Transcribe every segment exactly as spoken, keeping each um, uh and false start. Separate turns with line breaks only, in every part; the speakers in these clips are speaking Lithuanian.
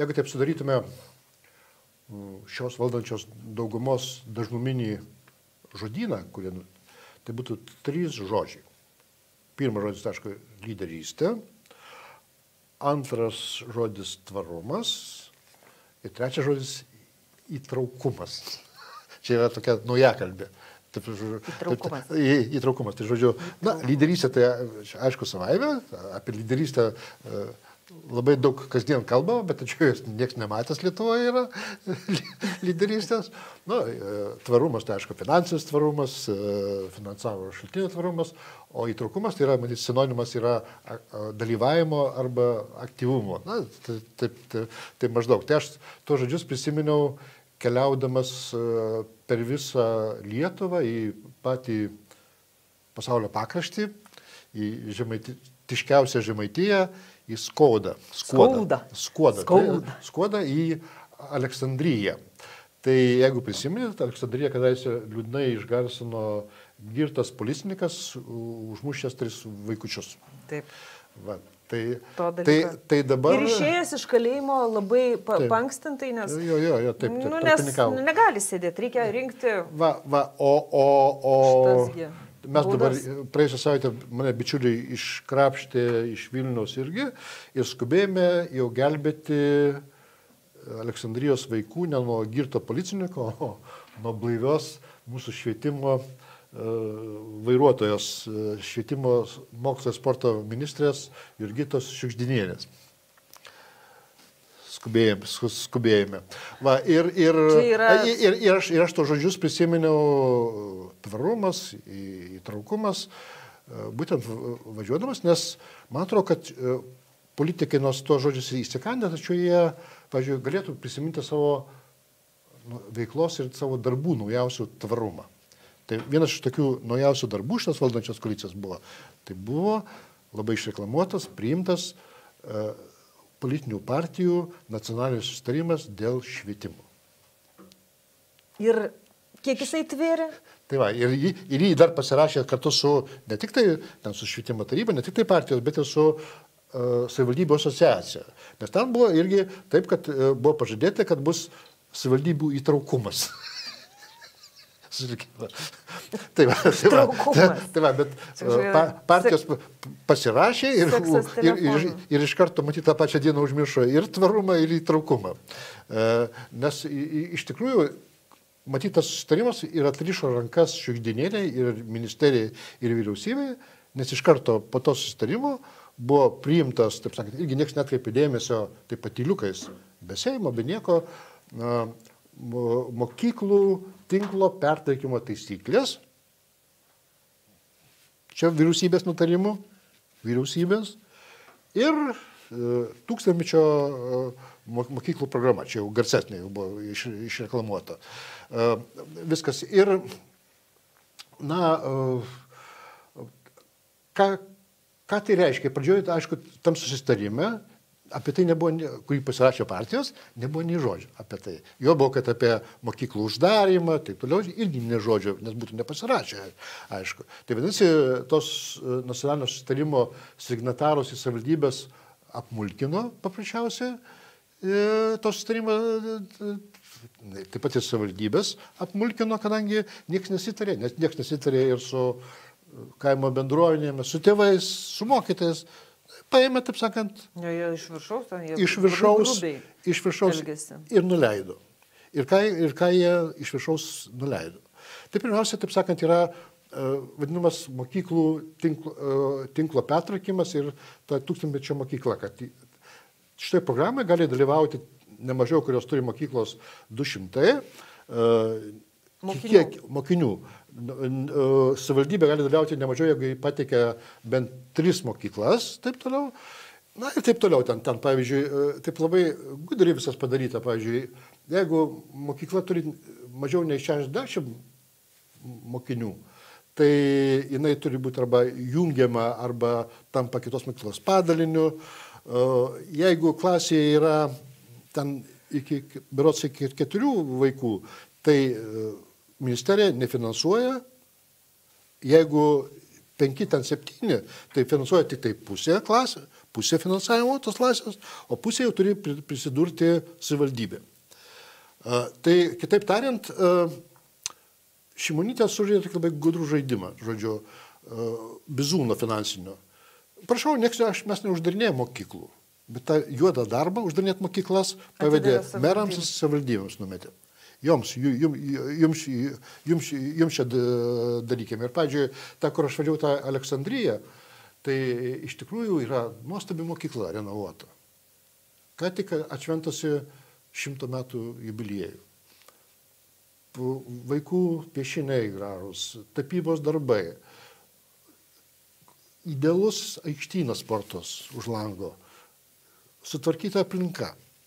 jeigu taip sudarytume šios valdančios daugumos dažnuminį žodyną, kurie, tai būtų trys žodžiai. Pirmas žodis, aišku, lyderystė, antras žodis tvarumas ir trečias žodis įtraukumas. Čia yra tokia naujakalbė. Taip,
Įtraukumas.
Taip, į, įtraukumas. Tai žodžiu, na, lyderystė, tai aišku savaime, apie lyderystę labai daug kasdien kalbama, bet tačiau jos niekas nematęs Lietuvoje yra lyderystės. Nu, tvarumas, tai aišku, finansinis tvarumas, finansavimo šaltinio tvarumas, o įtraukumas, tai yra, matyt, sinonimas yra dalyvavimo arba aktyvumo. Na, tai, tai, tai, tai maždaug. Tai aš to žodžius prisiminiau keliaudamas per visą Lietuvą į patį pasaulio pakraštį, į žemaitiškiausią Žemaitiją, į Skodą.
Skauda.
Skodą.
Skauda.
Skodą į Aleksandriją. Tai jeigu prisiminėt, Aleksandriją kadaise liūdnai išgarsino girtas policininkas, užmušęs tris vaikučius.
Taip.
Va, tai, tai, tai dabar...
Ir išėjęs iš kalėjimo labai pa, pankstintai, nes...
Jo, jo, jo, taip, taip.
Nu, nes nu, negali sėdėti, reikia rinkti...
Va, va, o... o, o...
Šitasgi.
Mes dabar,
Būdas.
praėjusią savaitę mane bičiuliai iškrapštė iš Vilniaus irgi ir skubėjome jau gelbėti Aleksandrijos vaikų ne nuo girto policininko, o nuo blaivios mūsų švietimo vairuotojos, švietimo mokslo ir sporto ministrės Jurgitos Šiugždinienės. Skubėjome. skubėjome. Va, ir, ir,
yra...
ir, ir, aš, ir aš to žodžius prisiminiau tvarumas, įtraukumas, būtent važiuodamas, nes man atrodo, kad politikai nors to žodžius įsikandę, tačiau jie, pavyzdžiui, galėtų prisiminti savo veiklos ir savo darbų naujausių tvarumą. Tai vienas iš tokių naujausių darbų šios valdančios koalicijos buvo, tai buvo labai išreklamuotas, priimtas politinių partijų nacionalinis susitarimas dėl švietimo.
Ir kiek jisai tvėrė?
Tai va, ir, jį, ir jį dar pasirašė kartu su, ne tik tai ten su švietimo taryba, ne tik tai partijos, bet ir su uh, savivaldybių asociacija. Nes ten buvo irgi taip, kad uh, buvo pažadėta, kad bus savivaldybių įtraukumas. Tai va, tai va, tai, tai va, bet pa, partijos pasirašė ir, ir, ir, ir iš karto, matyt, tą pačią dieną užmiršo ir tvarumą, ir įtraukumą. Nes iš tikrųjų, matyt, tas sutarimas ir atrišo rankas Šiugždinienei ir ministerijai ir vyriausybei, nes iš karto po to susitarimo buvo priimtas, taip sakant, irgi niekas netkreipė dėmesio, taip patyliukais, be Seimo, be nieko, mokyklų tinklo pertvarkymo taisyklės. Čia vyriausybės nutarimų, vyriausybės ir e, tūkstantmečio e, mokyklų programa, čia jau garsesnė jau buvo iš, išreklamuota. E, viskas. Ir, na, e, ką, ką tai reiškia? Pradžioje, aišku, tam susitarime, apie tai nebuvo, kurį pasirašė partijos, nebuvo nei žodžio apie tai. Jo buvo, kad apie mokyklų uždarimą, taip toliau, irgi ne žodžio, nes būtų nepasirašę, aišku. Tai vadinasi, tos nacionalinio susitarimo signatarus į savivaldybės apmulkino paprasčiausiai, tos susitarimą taip pat ir savivaldybės apmulkino, kadangi niekas nesitarė, nes niekas nesitarė ir su kaimo bendruomenėmis, su tėvais, su mokytais. Paėmė, taip sakant,
jo, jo, iš viršaus, jie
iš viršaus, iš viršaus
elgėsi.
Ir nuleido. Ir ką, ir ką jie iš viršaus nuleido. Tai pirmiausia, taip sakant, yra uh, vadinamas mokyklų tinklo, uh, tinklo pertvarkymas ir ta tūkstantmečio mokykla. Kad šitoje programoje gali dalyvauti nemažiau, kurios turi mokyklos du šimtai uh,
mokinių.
Kiek, mokinių. Savivaldybė gali dalyvauti nemažiau, jeigu jį pateikia bent tris mokyklas, taip toliau. Na ir taip toliau, ten, ten pavyzdžiui, taip labai gudriai visas padaryta, pavyzdžiui, jeigu mokykla turi mažiau nei šešiasdešimt mokinių, tai jinai turi būti arba jungiama, arba tampa kitos mokyklos padaliniu. Jeigu klasėje yra ten iki, berods iki keturių vaikų, tai ministerija nefinansuoja, jeigu penki, ten septyni, tai finansuoja tik tai pusę klasę, pusę finansavimo tos laisvės, o pusę jau turi prisidurti savivaldybė. Tai kitaip tariant, Šimonytė sužaidė tik labai gudrų žaidimą, žodžiu, bizūno finansinio. Prašau, nieks, aš, mes neuždarinėjame mokyklų, bet tą juodą darbą uždarinėti mokyklas pavedė merams ir savivaldybėms numetė. Joms, jums, jums, jums, jums čia dalykėm. Ir, pavyzdžiui, ta, kur aš važiavau, tą Aleksandriją, tai iš tikrųjų yra nuostabi mokykla renovuota. Ką tik atšventusi šimto metų jubiliejų. Vaikų piešiniai gražūs, tapybos darbai, idealus aikštynas sportos už lango, sutvarkyta aplinka.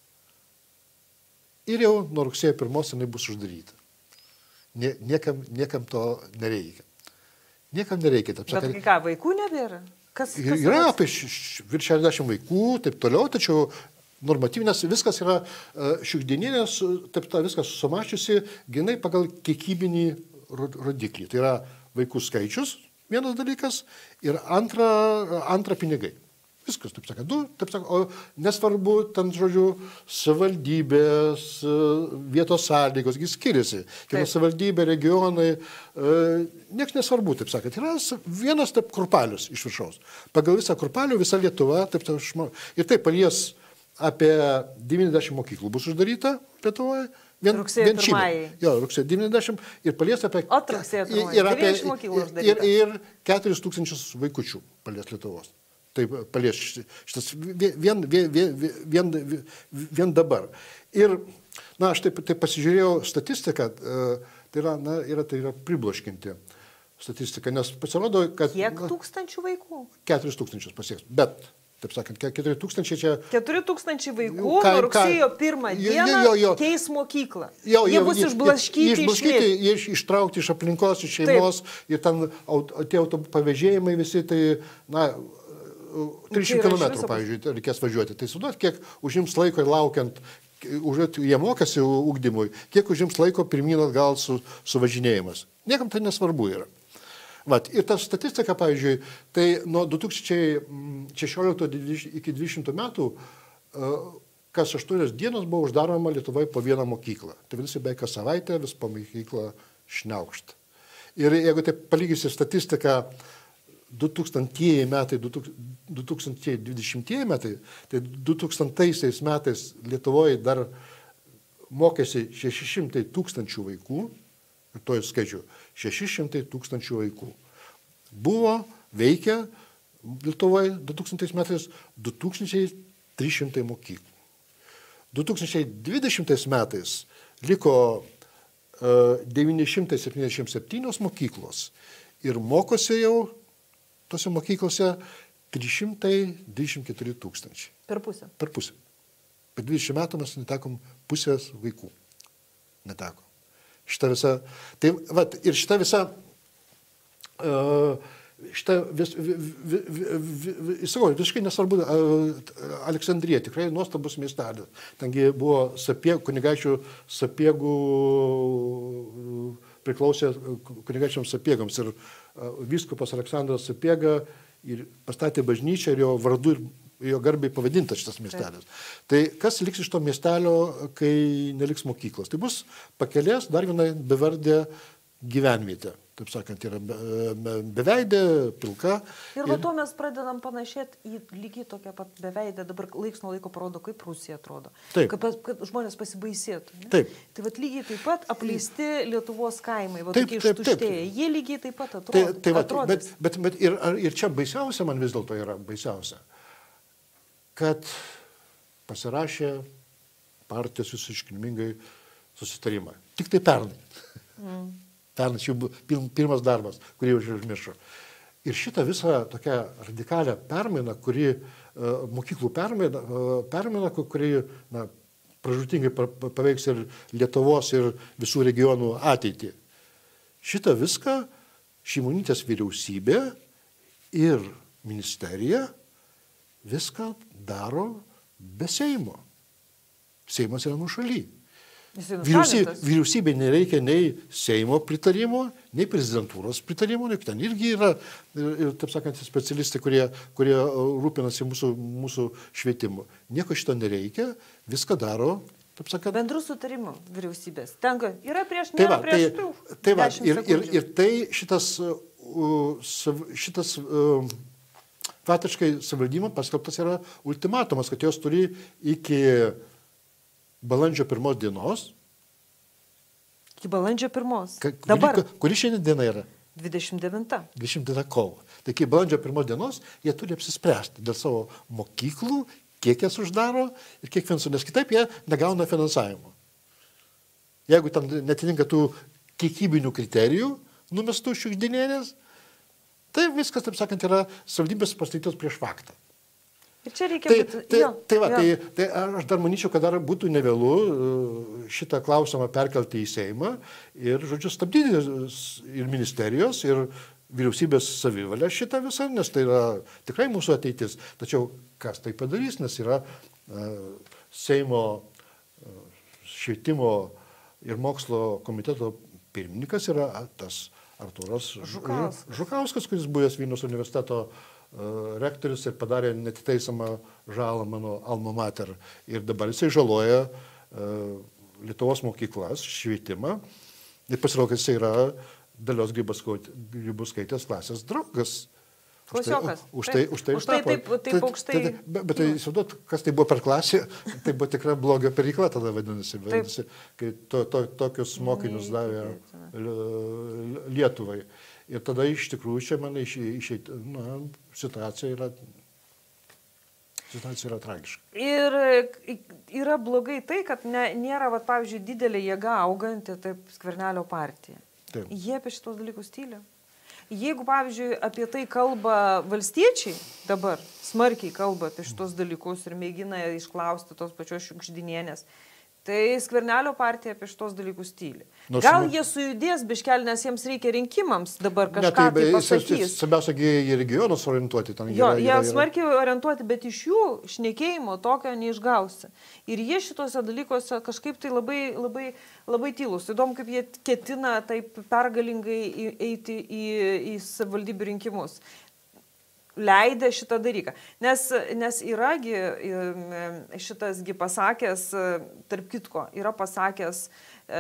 Ir jau nuo rugsėjo pirmos jinai bus uždaryta. Nie, niekam, niekam to nereikia. Niekam nereikia. Taip sakant,
bet ką, vaikų nebėra? Kas, kas
yra apie virš šešiasdešimt vaikų, taip toliau, tačiau normatyvinės viskas yra šiukdieninės, taip ta viskas sumačiusi, ginai pagal kiekybinį rodiklį. Tai yra vaikų skaičius, vienas dalykas, ir antra, antra pinigai. Viskas, taip sakant, du, taip sakant, o nesvarbu, ten, žodžiu, savivaldybės, vietos sąlygos, jis skiriasi. Kiekviena savivaldybė, regionai, e, nieks nesvarbu, taip sakant. Yra vienas taip kurpalius iš viršaus. Pagal visą kurpalių visa Lietuva, taip sakant, ir taip palies apie devyniasdešimt mokyklų bus uždaryta Lietuvoje. Vien,
rugsėjo pirmąjį.
Jo, rugsėjo devyniasdešimt ir palies apie...
O rugsėjo pirmąjį.
Ir, apie,
ir,
ir, ir keturis tūkstančius vaikučių palies Lietuvos. Taip palies šitas vien, vien, vien, vien, vien dabar. Ir, na, aš taip, taip pasižiūrėjau statistiką, tai yra, na, yra, tai yra pribloškinti statistika, nes pasirodo, kad...
Kiek tūkstančių vaikų?
Keturis tūkstančius pasieks, bet... Taip sakant, keturi tūkstančiai čia...
Keturi tūkstančiai vaikų nuo rugsėjo pirmą dieną
jo, jo, jo.
keis mokyklą.
Jo,
jie
jo,
bus
jie,
išblaškyti,
išblaškyti iš, ištraukti iš aplinkos, iš šeimos. Taip. Ir ten tie autopavėžėjimai visi, tai, na, trisdešimt kilometrų, pavyzdžiui, reikės važiuoti. Tai suduot, kiek užims laiko ir laukiant, užuot jie mokasi ugdymui, kiek užims laiko pirmyn atgal su, su važinėjimas. Niekam tai nesvarbu yra. Vat, ir ta statistika, pavyzdžiui, tai nuo du tūkstančiai šešioliktų iki dvidešimtų metų kas aštuonios dienos buvo uždaroma Lietuvoje po vieną mokyklą. Tai vadinasi, beveik kas savaitę vis po mokyklą šniaukšt. Ir jeigu taip palygysi statistiką du tūkstantieji metai, du tūkstančiai dvidešimtieji metai, tai du tūkstantaisiais metais Lietuvoje dar mokėsi šeši šimtai tūkstančių vaikų. Ir to skaičiu, šeši šimtai tūkstančių vaikų. Buvo, veikia Lietuvoje du tūkstantais metais du tūkstančiai trys šimtai mokyklų. du tūkstančiai dvidešimtais metais liko uh, devyni šimtai septyniasdešimt septynios mokyklos ir mokosi jau tose mokyklose trys šimtai dvidešimt keturi tūkstančiai.
Per pusę?
Per pusę. Per dvidešimt metų mes netekom pusės vaikų. Neteko. Šita visa, tai, vat, ir šita visa, uh, šita vis, vi, vi, vi, vi, sakau, visiškai nesvarbu, uh, Aleksandrija, tikrai nuostabus miestelis. Tengi buvo sapiegų, kunigaičių sapiegų, priklausė kunigaičiams sapiegams ir uh, vyskupas Aleksandras Sapiega ir pastatė bažnyčią ir jo vardu ir jo garbiai pavadintas šitas miestelis. Tai kas liks iš to miestelio, kai neliks mokyklos? Tai bus pakelės dar viena bevardė gyvenvietė. Taip sakant, yra be, be, beveidė, pilka.
Ir va to mes pradedam panašėti į lygiai tokią pat beveidę. Dabar laiks nuo laiko parodo, kaip Rusija atrodo. Taip. Kad, kad žmonės pasibaisėtų. Ne? Taip. Tai va lygiai taip pat apleisti Lietuvos kaimai, va tokie ištuštėję. Jie lygiai taip pat atrodo.
Tai, tai va, bet bet, bet ir, ir čia baisiausia man vis dėlto yra baisiausia, kad pasirašė partijos visų iškilmingai susitarimą. Tik tai pernai. Mm. Pernai čia jau pirmas darbas, kurį jau užmiršo. Ir šitą visą tokią radikalią permainą, kuri, uh, mokyklų permainą, uh, permainą kuri na, pražūtingai paveiks ir Lietuvos, ir visų regionų ateitį. Šitą viską Šimonytės vyriausybė ir ministerija viską daro be Seimo. Seimas yra nušaly. Vyriausybė, vyriausybė nereikia nei Seimo pritarimo, nei prezidentūros pritarimo, juk ten irgi yra, ir, taip sakant, specialistai, kurie, kurie rūpinasi mūsų, mūsų švietimu. Nieko šito nereikia, viską daro, taip sakant.
Bendrų sutarimų vyriausybės. Tenka, yra prieš,
tai
nėra
va,
prieš
tai,
tų.
Tai va, ir, ir, ir tai šitas, šitas faktiškai savivaldybėm paskelbtas yra ultimatumas, kad jos turi iki balandžio pirmos dienos.
Iki balandžio pirmos.
Ka,
Dabar.
Kuri, kuri šiandien diena yra?
dvidešimt devinta.
dvidešimt devinta kovo. Tai iki balandžio pirmos dienos jie turi apsispręsti dėl savo mokyklų, kiek jas uždaro ir kiek finansų, nes kitaip jie negauna finansavimo. Jeigu ten netitinka tų kiekybinių kriterijų numestų šiukšdinėlės, tai viskas, taip sakant, yra savivaldybės pastatytos prieš faktą.
Ir čia reikia...
Tai,
bet,
tai,
jo,
tai, va,
jo.
tai, tai aš dar manyčiau, kad dar būtų nevėlu šitą klausimą perkelti į Seimą ir, žodžiu, stabdyti ir ministerijos, ir vyriausybės savivalę šitą visą, nes tai yra tikrai mūsų ateitis. Tačiau kas tai padarys, nes yra Seimo švietimo ir mokslo komiteto pirmininkas, yra tas Artūras
Žukauskas,
Žukauskas, kuris buvęs Vilniaus universiteto rektorius ir padarė netiteisomą žalą mano alma mater. Ir dabar jisai žaloja uh, Lietuvos mokyklas, švietimą. Ir pasirodo, kad jisai yra Dalios Grybauskaitės klasės draugas.
Klasiokas.
Už tai, už tai,
už tai taip, taip aukštai.
Bet, bet tai įsivaizduot, kas tai buvo per klasę, tai buvo tikra blogio perikla tada vadinasi. vadinasi kai to, to, tokius mokinius davė Lietuvai. Ir tada iš tikrųjų čia man išeit, na, situacija yra, situacija yra tragiška.
Ir yra blogai tai, kad ne, nėra, vat, pavyzdžiui, didelė jėga auganti, taip, Skvernelio partija. Taip. Jie apie šitos dalykus tyli. Jeigu, pavyzdžiui, apie tai kalba valstiečiai dabar, smarkiai kalba apie šitos dalykus ir mėgina išklausti tos pačios šiukšdinienės, tai Skvernelio partija apie šitos dalykus tyli. Nors Gal jie sujudės biškelį, nes jiems reikia rinkimams dabar kažką ne, tai, tai pasakys.
Svarbiausia, į regionus orientuoti. Ten
jo,
yra,
jie
yra, yra.
smarkiai orientuoti, bet iš jų šnekėjimo tokio neišgausi. Ir jie šitose dalykuose kažkaip tai labai, labai, labai tylus. Įdomu, kaip jie ketina taip pergalingai eiti į, į savivaldybių rinkimus. Leidė šitą dalyką. Nes, nes yragi šitasgi pasakęs, tarp kitko, yra pasakęs e,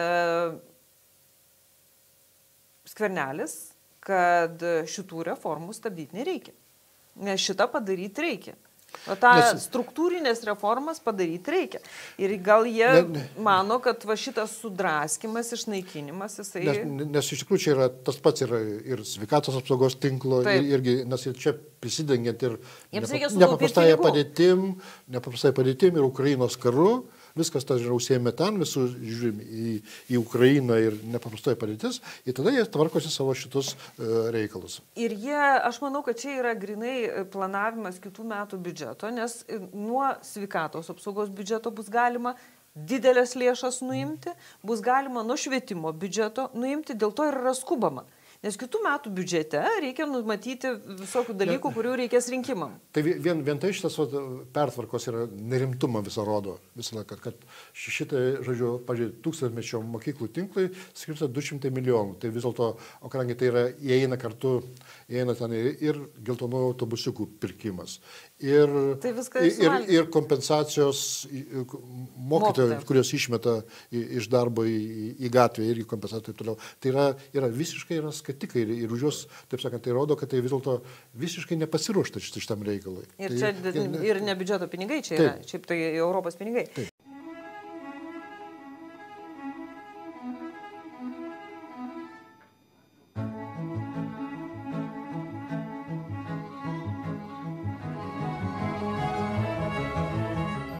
Skvernelis, kad šitų reformų stabdyti nereikia. Nes šitą padaryti reikia. O tą nes, struktūrinės reformas padaryti reikia. Ir gal jie ne, ne, mano, kad va šitas sudraskimas, išnaikinimas, jisai...
Nes, nes iš tikrųjų čia yra tas pats yra ir sveikatos apsaugos tinklo, ir, irgi, nes ir čia prisidengiant ir nepaprastąją padėtim, nepaprastąją padėtim ir Ukrainos karu, viskas tas yra užsiėmė ten, visų žiūrim į, į Ukrainą ir nepaprastoji padėtis, ir tada jie tvarkosi savo šitus uh, reikalus.
Ir jie, aš manau, kad čia yra grinai planavimas kitų metų biudžeto, nes nuo sveikatos apsaugos biudžeto bus galima didelės lėšas nuimti, bus galima nuo švietimo biudžeto nuimti, dėl to ir yra skubama. Nes kitų metų biudžete reikia numatyti visokių dalykų, kurių reikės rinkimam.
Tai vien, vien tai šitas pertvarkos yra nerimtumą visą rodo. Visą laiką, kad šitai, žodžiu, pažiūrėjau, tūkstantmečio mokyklų tinklai skirta du šimtai milijonų. Tai vis dėlto, o kadangi tai yra, įeina kartu, įeina ten ir geltonų autobusiukų pirkimas. Ir,
tai
ir, ir kompensacijos mokytojų, kurios išmeta iš darbo į, į gatvę ir į kompensaciją taip toliau. Tai yra, yra visiškai yra skatikai ir, ir už juos, taip sakant, tai rodo, kad tai vis dėlto visiškai nepasiruošta šitam reikalui.
Ir
tai,
čia ir ne biudžeto pinigai, čia yra, šiaip tai Europos pinigai. Taip.